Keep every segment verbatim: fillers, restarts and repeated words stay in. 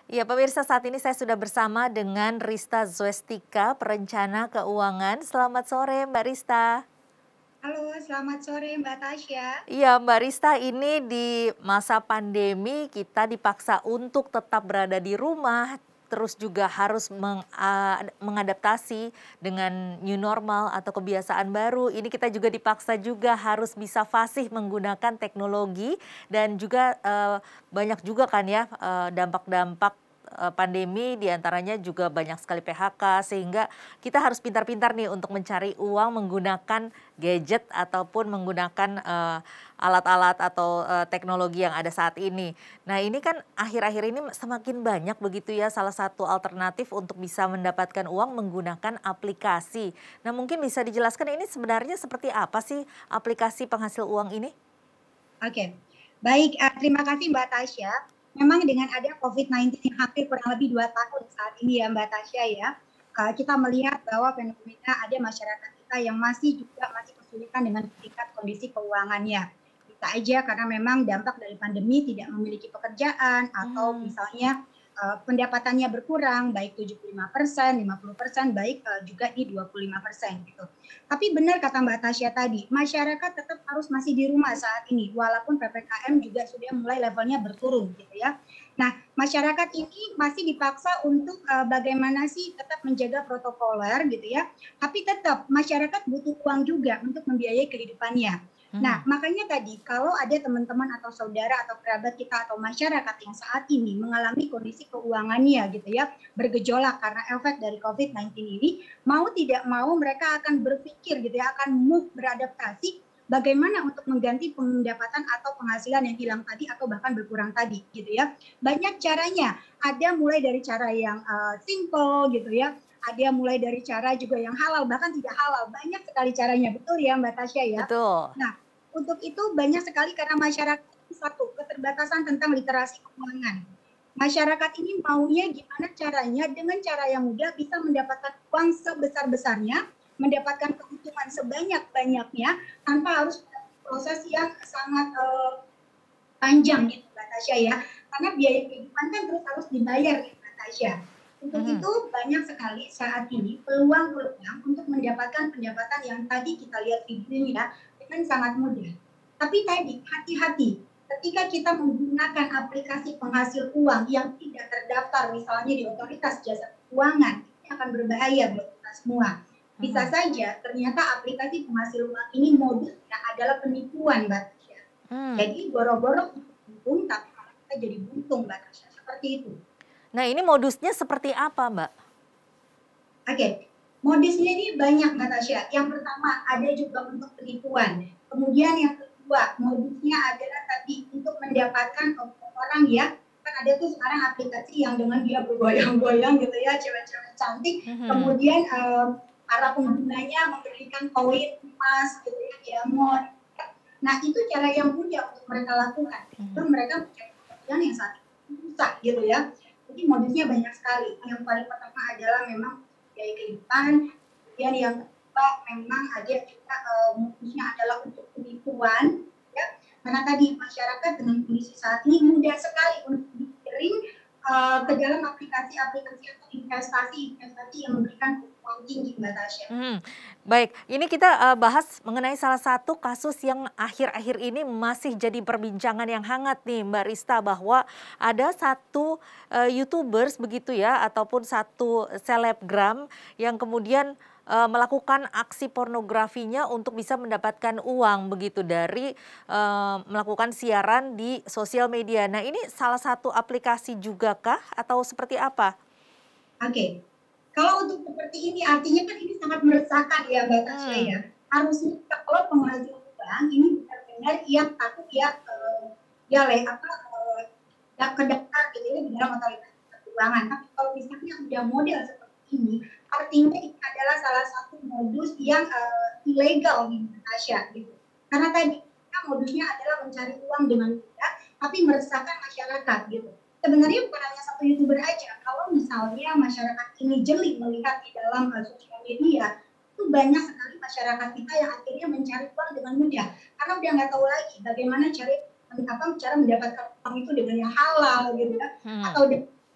Ya, pemirsa, saat ini saya sudah bersama dengan Rista Zwestika, perencana keuangan. Selamat sore, Mbak Rista. Halo, selamat sore Mbak Tasya. Iya, Mbak Rista, ini di masa pandemi kita dipaksa untuk tetap berada di rumah, terus juga harus meng- a- mengadaptasi dengan new normal atau kebiasaan baru. Ini kita juga dipaksa juga harus bisa fasih menggunakan teknologi dan juga eh, banyak juga kan ya eh, dampak-dampak eh, pandemi, diantaranya juga banyak sekali P H K, sehingga kita harus pintar-pintar nih untuk mencari uang menggunakan gadget ataupun menggunakan eh, alat-alat atau eh, teknologi yang ada saat ini. Nah, ini kan akhir-akhir ini semakin banyak begitu ya, salah satu alternatif untuk bisa mendapatkan uang menggunakan aplikasi. Nah, mungkin bisa dijelaskan ini sebenarnya seperti apa sih aplikasi penghasil uang ini? Oke, baik, eh, terima kasih Mbak Tasya. Memang dengan ada COVID sembilan belas yang hampir kurang lebih dua tahun saat ini ya Mbak Tasya ya, eh, kita melihat bahwa fenomena ada masyarakat kita yang masih juga masih kesulitan dengan tingkat kondisi keuangannya. Bisa aja karena memang dampak dari pandemi tidak memiliki pekerjaan atau Hmm. misalnya eh, pendapatannya berkurang baik tujuh puluh lima persen, lima puluh persen, baik eh, juga di dua puluh lima persen gitu. Tapi benar kata Mbak Tasya tadi, masyarakat tetap harus masih di rumah saat ini, walaupun P P K M juga sudah mulai levelnya berturun gitu ya. Nah, masyarakat ini masih dipaksa untuk uh, bagaimana sih tetap menjaga protokoler gitu ya, tapi tetap masyarakat butuh uang juga untuk membiayai kehidupannya. Nah, Hmm. makanya tadi kalau ada teman-teman atau saudara atau kerabat kita atau masyarakat yang saat ini mengalami kondisi keuangannya gitu ya, bergejolak karena efek dari COVID sembilan belas ini, mau tidak mau mereka akan berpikir gitu ya, akan move beradaptasi bagaimana untuk mengganti pendapatan atau penghasilan yang hilang tadi atau bahkan berkurang tadi gitu ya. Banyak caranya, ada mulai dari cara yang uh, simple gitu ya, ada mulai dari cara juga yang halal bahkan tidak halal, banyak sekali caranya, betul ya Mbak Tasya ya. Betul. Nah, untuk itu banyak sekali karena masyarakat satu keterbatasan tentang literasi keuangan. Masyarakat ini maunya gimana caranya dengan cara yang mudah bisa mendapatkan uang sebesar-besarnya, mendapatkan keuntungan sebanyak-banyaknya tanpa harus proses yang sangat uh, panjang gitu Mbak Tasya ya. Karena biaya kehidupan kan terus harus dibayar ya Mbak Tasya. Untuk Mhm. itu banyak sekali saat ini peluang-peluang untuk mendapatkan pendapatan yang tadi kita lihat videonya dengan sangat mudah. Tapi tadi hati-hati ketika kita menggunakan aplikasi penghasil uang yang tidak terdaftar misalnya di otoritas jasa keuangan, ini akan berbahaya buat kita semua. Bisa Mhm. saja ternyata aplikasi penghasil uang ini modusnya adalah penipuan Mbak Tasya. Hmm. Jadi boro-boro untung tapi malah kita jadi buntung Mbak Tasya, seperti itu. Nah, ini modusnya seperti apa, Mbak? Oke, modusnya ini banyak Mbak Tasya. Yang pertama ada juga untuk penipuan. Kemudian yang kedua modusnya adalah tadi untuk mendapatkan orang ya, kan ada tuh sekarang aplikasi yang dengan dia bergoyang-goyang gitu ya, cewek-cewek cantik. Mhm. Kemudian um, para penggunanya memberikan koin emas gitu ya, diamond. Nah itu cara yang mudah untuk mereka lakukan. Mhm. Lalu mereka mencari pekerjaan yang saat itu susah gitu ya. Jadi modusnya banyak sekali. Yang paling pertama adalah memang biaya kehidupan, kemudian yang kedua memang ada juga uh, modusnya adalah untuk penipuan, ya. Karena tadi masyarakat dengan kondisi saat ini mudah sekali untuk dikirim uh, ke dalam aplikasi-aplikasi atau investasi-investasi yang memberikan uang tinggi, Mbak Tasya. Mhm. Baik, ini kita eh, bahas mengenai salah satu kasus yang akhir-akhir ini masih jadi perbincangan yang hangat nih, Mbak Rista, bahwa ada satu eh, YouTubers begitu ya, ataupun satu selebgram yang kemudian eh, melakukan aksi pornografinya untuk bisa mendapatkan uang begitu dari eh, melakukan siaran di sosial media. Nah, ini salah satu aplikasi juga kah atau seperti apa? Oke, okay. Kalau untuk seperti ini artinya kan ini sangat meresahkan ya Mbak Tasya Hmm. ya. Harusnya kalau penghasil uang ini benar-benar yang takut ya uh, ya le apa uh, ya kedaftar gitu ya di dalam otoritas keuangan. Tapi kalau misalnya udah model seperti ini, artinya ini adalah salah satu modus yang uh, ilegal di Mbak Tasya gitu. Karena tadi kan modusnya adalah mencari uang dengan mudah, tapi meresahkan masyarakat gitu. Sebenarnya bukan hanya satu youtuber aja. Kalau misalnya masyarakat ini jeli melihat di dalam uh, sosial media, itu banyak sekali masyarakat kita yang akhirnya mencari uang dengan mudah karena udah nggak tahu lagi bagaimana cari apa cara mendapatkan uang itu dengan yang halal gitu ya Hmm. atau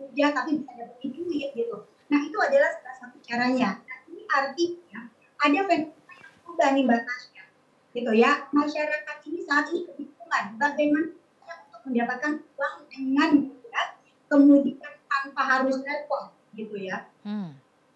kerja tapi bisa dapetin duit gitu. Nah itu adalah salah satu caranya. Nah ini artinya ada fenomena yang berubah nih Mbak Tasya, gitu ya. Masyarakat ini saat ini kebingungan bagaimana cara untuk mendapatkan uang dengan mudah, kemudian tanpa harus repot, gitu ya. Hmm.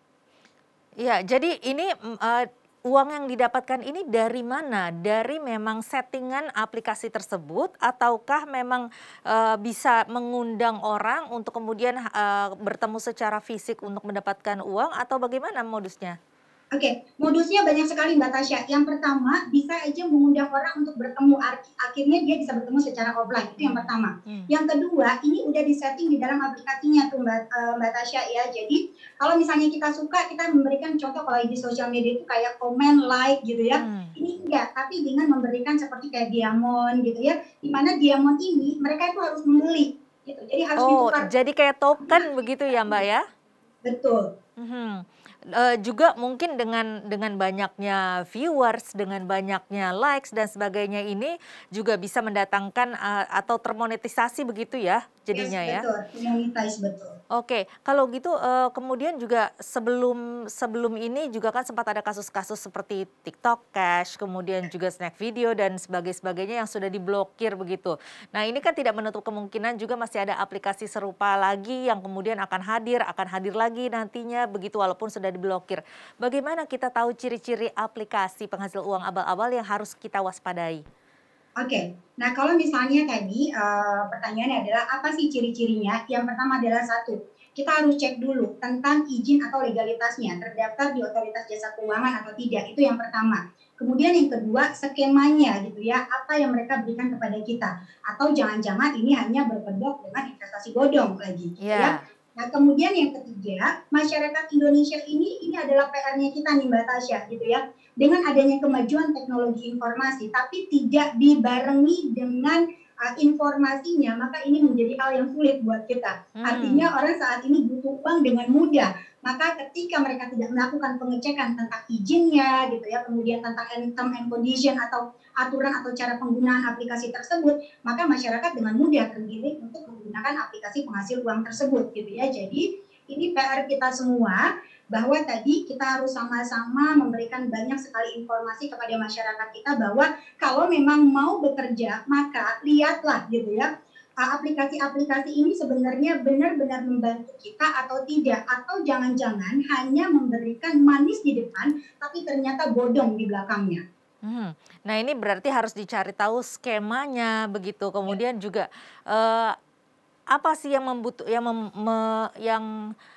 Iya, jadi ini mm, eh, uang yang didapatkan ini dari mana? Dari memang settingan aplikasi tersebut, ataukah memang eh, bisa mengundang orang untuk kemudian eh, bertemu secara fisik untuk mendapatkan uang, atau bagaimana modusnya? Oke, modusnya banyak sekali Mbak Tasya. Yang pertama, bisa aja mengundang orang untuk bertemu, akhirnya dia bisa bertemu secara offline, itu yang pertama. Hmm. Yang kedua, ini udah disetting di dalam aplikasinya tuh Mbak, uh, Mbak Tasya ya. Jadi kalau misalnya kita suka, kita memberikan contoh kalau di sosial media itu kayak komen, like gitu ya. Hmm. Ini enggak, tapi dengan memberikan seperti kayak diamond gitu ya. Dimana diamond ini mereka itu harus membeli gitu. Jadi harus Oh, ditukar. jadi kayak token begitu ya Mbak ya? Betul. Hmm. Uh, juga mungkin dengan dengan banyaknya viewers, dengan banyaknya likes dan sebagainya, ini juga bisa mendatangkan uh, atau termonetisasi begitu ya jadinya Yes, ya. betul, monetize betul. Oke, kalau gitu uh, kemudian juga sebelum sebelum ini juga kan sempat ada kasus-kasus seperti TikTok Cash, kemudian juga snack video dan sebagainya yang sudah diblokir begitu. Nah ini kan tidak menutup kemungkinan juga masih ada aplikasi serupa lagi yang kemudian akan hadir, akan hadir lagi nantinya begitu walaupun sudah diblokir. Bagaimana kita tahu ciri-ciri aplikasi penghasil uang abal-abal yang harus kita waspadai? Oke, nah kalau misalnya tadi uh, pertanyaannya adalah apa sih ciri-cirinya? Yang pertama adalah satu, kita harus cek dulu tentang izin atau legalitasnya, terdaftar di Otoritas Jasa Keuangan atau tidak, itu yang pertama. Kemudian yang kedua, skemanya gitu ya, apa yang mereka berikan kepada kita. Atau jangan-jangan ini hanya berkedok dengan investasi bodong lagi gitu Ya. ya. Nah kemudian yang ketiga, masyarakat Indonesia ini, ini adalah P R-nya kita nih Mbak Tasya gitu ya. Dengan adanya kemajuan teknologi informasi, tapi tidak dibarengi dengan uh, informasinya, maka ini menjadi hal yang sulit buat kita. Hmm. Artinya orang saat ini butuh uang dengan mudah. Maka ketika mereka tidak melakukan pengecekan tentang izinnya, gitu ya, kemudian tentang term and condition atau aturan atau cara penggunaan aplikasi tersebut, maka masyarakat dengan mudah tergiring untuk menggunakan aplikasi penghasil uang tersebut, gitu ya. Jadi ini P R kita semua, bahwa tadi kita harus sama-sama memberikan banyak sekali informasi kepada masyarakat kita bahwa kalau memang mau bekerja, maka lihatlah gitu ya, aplikasi-aplikasi ini sebenarnya benar-benar membantu kita atau tidak, atau jangan-jangan hanya memberikan manis di depan, tapi ternyata bodong di belakangnya. Hmm. Nah ini berarti harus dicari tahu skemanya begitu, kemudian juga eh, apa sih yang membutuh yang mem, me, yang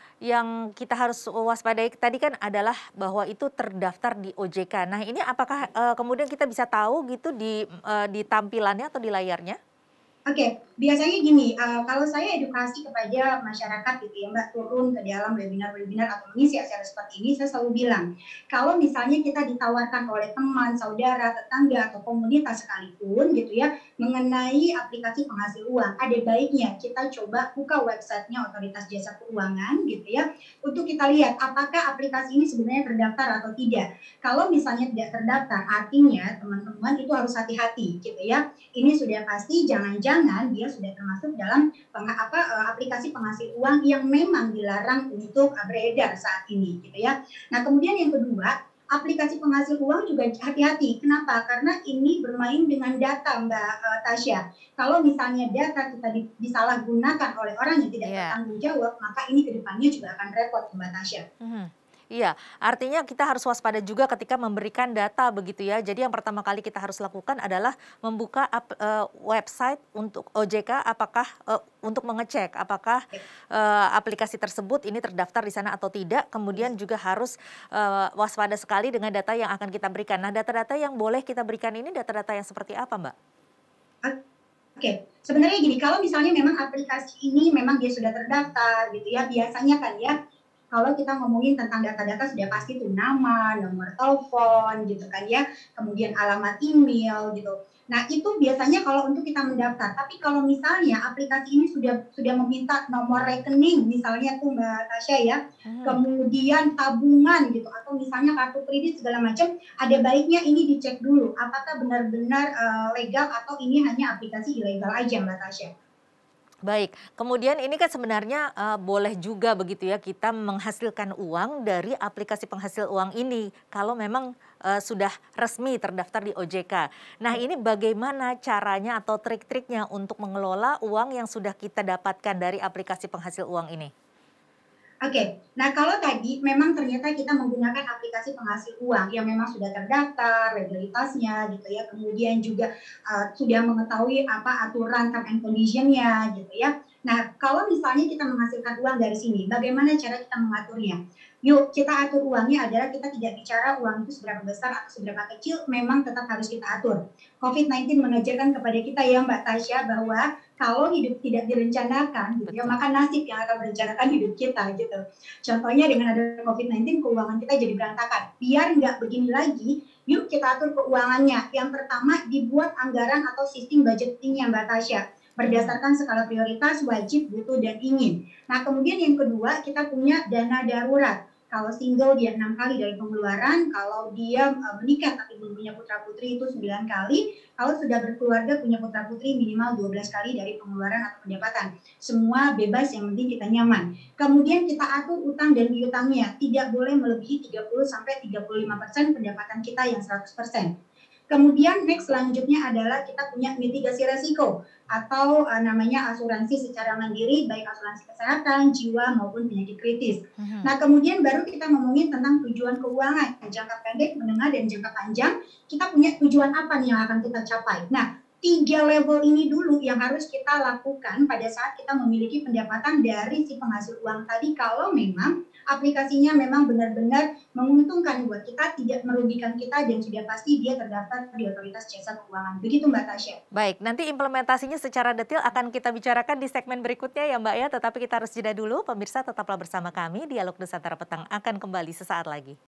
yang kita harus waspadai tadi kan adalah bahwa itu terdaftar di O J K. Nah ini apakah uh, kemudian kita bisa tahu gitu di uh, di tampilannya atau di layarnya? Oke, biasanya gini, uh, kalau saya edukasi kepada masyarakat gitu ya Mbak, turun ke dalam webinar-webinar atau mengisi acara seperti ini, saya selalu bilang, kalau misalnya kita ditawarkan oleh teman, saudara, tetangga, atau komunitas sekalipun gitu ya, mengenai aplikasi penghasil uang, ada baiknya kita coba buka websitenya Otoritas Jasa Keuangan gitu ya, untuk kita lihat apakah aplikasi ini sebenarnya terdaftar atau tidak. Kalau misalnya tidak terdaftar, artinya teman-teman itu harus hati-hati gitu ya. Ini sudah pasti jangan-jangan dia sudah termasuk dalam peng, apa, aplikasi penghasil uang yang memang dilarang untuk beredar saat ini gitu ya. Nah kemudian yang kedua, aplikasi penghasil uang juga hati-hati. Kenapa? Karena ini bermain dengan data Mbak uh, Tasya. Kalau misalnya data kita di, disalahgunakan oleh orang yang tidak yeah. bertanggung jawab, maka ini kedepannya juga akan repot Mbak Tasya. Mm-hmm. Iya, artinya kita harus waspada juga ketika memberikan data begitu ya. Jadi yang pertama kali kita harus lakukan adalah membuka ap, uh, website untuk O J K, apakah uh, untuk mengecek apakah uh, aplikasi tersebut ini terdaftar di sana atau tidak. Kemudian juga harus uh, waspada sekali dengan data yang akan kita berikan. Nah, data-data yang boleh kita berikan ini data-data yang seperti apa, Mbak? Oke, sebenarnya gini, kalau misalnya memang aplikasi ini memang dia sudah terdaftar gitu ya, biasanya kan ya, kalau kita ngomongin tentang data-data sudah pasti tuh nama, nomor telepon gitu kan ya, kemudian alamat email gitu. Nah itu biasanya kalau untuk kita mendaftar. Tapi kalau misalnya aplikasi ini sudah sudah meminta nomor rekening, misalnya tuh Mbak Tasya ya, hmm. kemudian tabungan gitu, atau misalnya kartu kredit segala macam, ada baiknya ini dicek dulu apakah benar-benar uh, legal atau ini hanya aplikasi ilegal aja Mbak Tasya. Baik, kemudian ini kan sebenarnya, eee, boleh juga begitu ya kita menghasilkan uang dari aplikasi penghasil uang ini, kalau memang, eee, sudah resmi terdaftar di O J K. Nah ini bagaimana caranya atau trik-triknya untuk mengelola uang yang sudah kita dapatkan dari aplikasi penghasil uang ini? Oke, nah kalau tadi memang ternyata kita menggunakan aplikasi penghasil uang yang memang sudah terdaftar, legalitasnya gitu ya, kemudian juga, eee, sudah mengetahui apa aturan term and condition-nya gitu ya. Nah, kalau misalnya kita menghasilkan uang dari sini, bagaimana cara kita mengaturnya? Yuk kita atur uangnya adalah kita tidak bicara uang itu seberapa besar atau seberapa kecil, memang tetap harus kita atur. covid sembilan belas mengajarkan kepada kita ya Mbak Tasya bahwa kalau hidup tidak direncanakan gitu ya, Betul. maka nasib yang akan merencanakan hidup kita gitu. Contohnya dengan ada covid sembilan belas keuangan kita jadi berantakan. Biar nggak begini lagi, yuk kita atur keuangannya. Yang pertama dibuat anggaran atau sistem budgeting-nya Mbak Tasya, Mhm. berdasarkan skala prioritas, wajib, butuh, dan ingin. Nah kemudian yang kedua kita punya dana darurat. Kalau single dia enam kali dari pengeluaran, kalau dia uh, menikah tapi belum punya putra putri itu sembilan kali, kalau sudah berkeluarga punya putra putri minimal dua belas kali dari pengeluaran atau pendapatan. Semua bebas, yang penting kita nyaman. Kemudian kita atur utang dan piutangnya, tidak boleh melebihi tiga puluh sampai tiga puluh lima persen pendapatan kita yang seratus persen. Kemudian next selanjutnya adalah kita punya mitigasi resiko atau uh, namanya asuransi secara mandiri, baik asuransi kesehatan, jiwa maupun penyakit kritis. Mhm. Nah kemudian baru kita ngomongin tentang tujuan keuangan, jangka pendek, menengah, dan jangka panjang. Kita punya tujuan apa nih yang akan kita capai. Nah tiga level ini dulu yang harus kita lakukan pada saat kita memiliki pendapatan dari si penghasil uang tadi, kalau memang aplikasinya memang benar-benar menguntungkan buat kita, tidak merugikan kita, dan sudah pasti dia terdaftar di Otoritas Jasa Keuangan. Begitu Mbak Tasya. Baik, nanti implementasinya secara detail akan kita bicarakan di segmen berikutnya ya Mbak ya, tetapi kita harus jeda dulu. Pemirsa tetaplah bersama kami, Dialog Nusantara Petang akan kembali sesaat lagi.